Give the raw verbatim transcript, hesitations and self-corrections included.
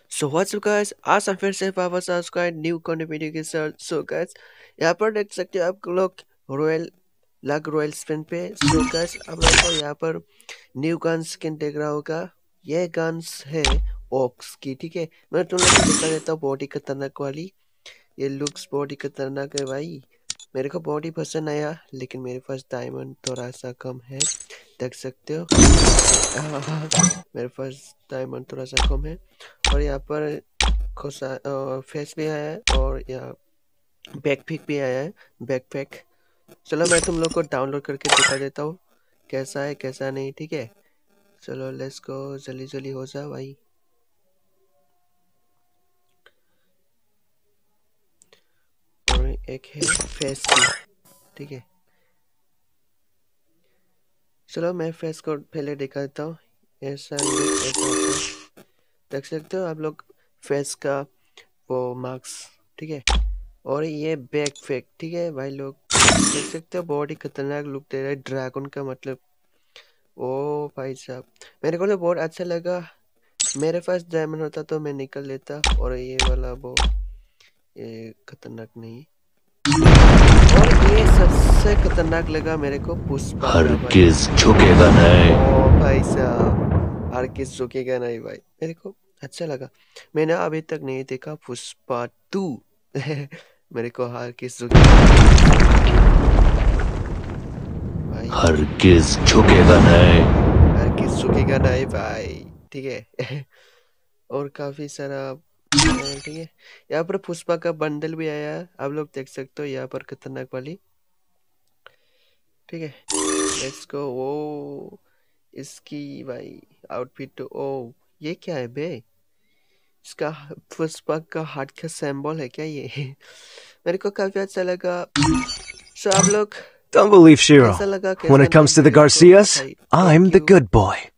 So what's up guys, आज हम फिर से वापस आ चुका है न्यू कंटेंट वीडियो के साथ। सो गाइस, यहाँ पर देख सकते हो आप लोग रॉयल लक रॉयल स्पिन पे। सो गाइस, आप लोगों को यहाँ पर न्यू गन स्किन देख रहा होगा। ये गन्स है ओक्स की, ठीक है। मैं तुम लोग को दिखा देता हूँ, बहुत ही खतरनाक वाली। ये लुक्स बहुत ही खतरनाक है भाई, मेरे को बहुत ही पसंद आया। लेकिन मेरे पास डायमंड थोड़ा सा कम है, देख सकते हो। मेरे पास डायमंड थोड़ा सा कम है। और यहाँ पर खोसा फेस भी आया है, और यहाँ बैकपैक भी आया है, बैकपैक। चलो मैं तुम लोग को डाउनलोड करके दिखा देता हूँ कैसा है कैसा नहीं, ठीक है। चलो लेट्स गो, जल्दी जल्दी हो जा भाई। और एक है फेस की, ठीक है। चलो मैं फेस को पहले दिखा देता हूँ। ऐसा look ऐसा होता है। देख सकते हो आप लोग फेस का वो मार्क्स, ठीक है। और ये बैक फेक, ठीक है भाई लोग, देख सकते हो बहुत ही खतरनाक लुक दे रहा है ड्रैगन का, मतलब ओ भाई साहब, मेरे को तो बहुत अच्छा लगा। मेरे पास डायमंड होता तो मैं निकल लेता। और ये वाला वो ये खतरनाक नहीं। और ये सबसे खतरनाक लगा मेरे को पुष्पा का भाई। हरगिज झुकेगा नहीं। ओ भाई साहब, हर किस झुकेगा नहीं भाई, मेरे को अच्छा लगा। मैंने अभी तक नहीं देखा पुष्पा टू। मेरे को हर किस झुकेगा भाई, हरगिज झुकेगा नहीं। हर किस झुकेगा नहीं भाई, ठीक है। और काफी सारा है, ठीक है। यहाँ पर पुष्पा का बंडल भी आया है, आप लोग देख सकते हो यहाँ पर खतरनाक वाली, ठीक है। Let's go. वो इसकी भाई आउटफिट तो ओ, ये क्या है बे? इसका पुष्पा का हार्ट का सिंबल है क्या ये? मेरे को काफी अच्छा लगा। सो आप लोग Don't believe कैसा Shiro. लगा When कैसा it नहीं comes to the मेरे को Garcias, बताइए। I'm thank the you. good boy.